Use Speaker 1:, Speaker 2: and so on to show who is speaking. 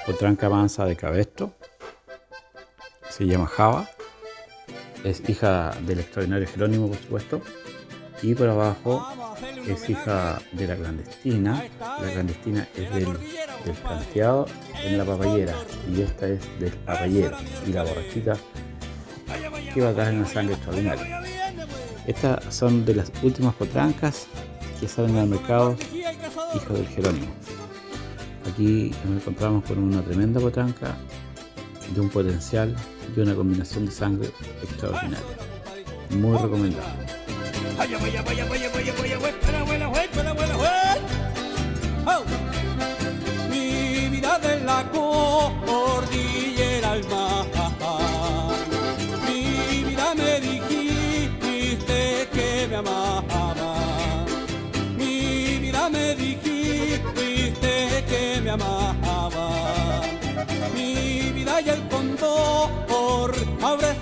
Speaker 1: potranca mansa de cabestro, se llama Java, es hija del extraordinario Jerónimo, por supuesto, y por abajo es hija de la clandestina es del planteado en la papayera, y esta es del papayero, y la borrachita que va a caer en la sangre extraordinaria. Estas son de las últimas potrancas que salen al mercado, hija del Jerónimo. Aquí nos encontramos con una tremenda potranca de un potencial y una combinación de sangre extraordinaria. Muy recomendable.
Speaker 2: Mi vida de la cordillera al mar, mi vida me dijiste que me amaba, mi vida me dijiste que me amaba, mi vida y el cóndor ahora